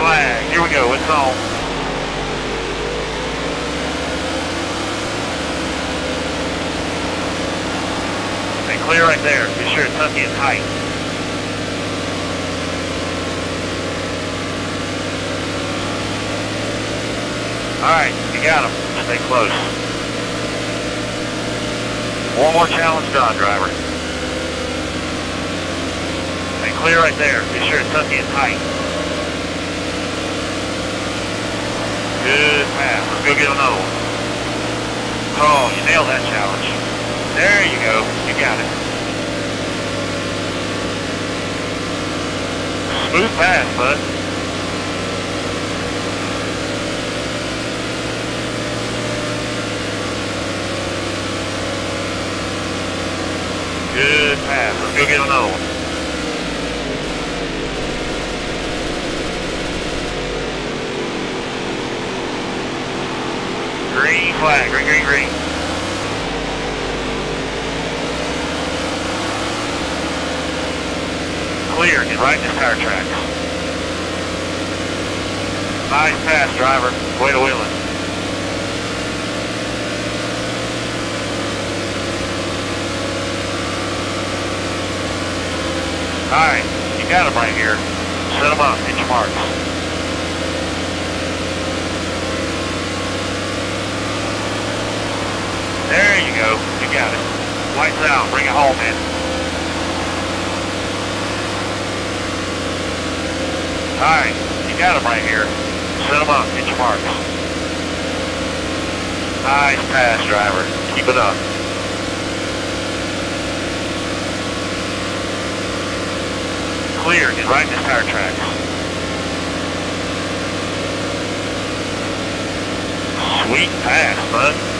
flag. Here we go. It's on. Stay clear right there. Be sure to tuck in tight. Alright, you got him. Stay close. One more challenge done, driver. Stay clear right there. Be sure to tuck in tight. Good pass. Let's go get another one. Oh, you nailed that challenge. There you go. You got it. Smooth pass, bud. Good pass. Let's go get another one. Green flag. Green, green, green. Clear. Get right in this tire tracks. Nice pass, driver. Way to wheel it. Alright, you got them right here. Set them up, hit your marks. There you go, you got it. Lights out, bring it home, man. Alright, you got them right here. Set them up, hit your marks. Nice pass, driver. Keep it up. Clear, get right in this tire tracks. Sweet pass, bud.